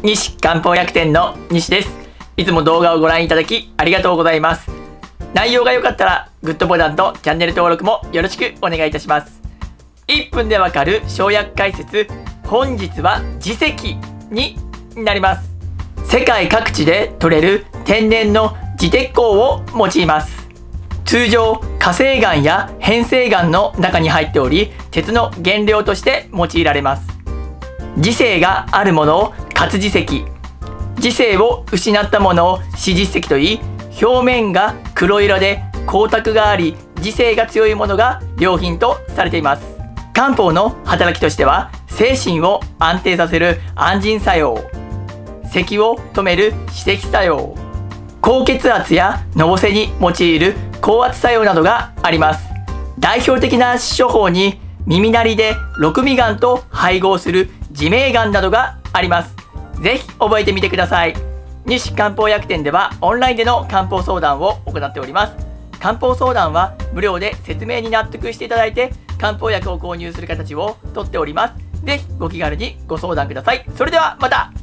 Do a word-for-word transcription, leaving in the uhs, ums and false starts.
西漢方薬店の西です。いつも動画をご覧いただきありがとうございます。内容が良かったらグッドボタンとチャンネル登録もよろしくお願いいたします。いっぷんでわかる生薬解説、本日は耳石になります。世界各地で採れる天然の耳鉄鉱を用います。通常火成岩や変成岩の中に入っており、鉄の原料として用いられます。磁性があるものを活磁石、磁性を失ったものを死磁石といい、表面が黒色で光沢があり磁性が強いものが良品とされています。漢方の働きとしては、精神を安定させる安神作用、咳を止める止咳作用、高血圧やのぼせに用いる高圧作用などがあります。代表的な処方に耳鳴りで六味丸と配合する自明丸などがあります。ぜひ覚えてみてください。西漢方薬店ではオンラインでの漢方相談を行っております。漢方相談は無料で説明に納得していただいて漢方薬を購入する形をとっております。ぜひご気軽にご相談ください。それではまた。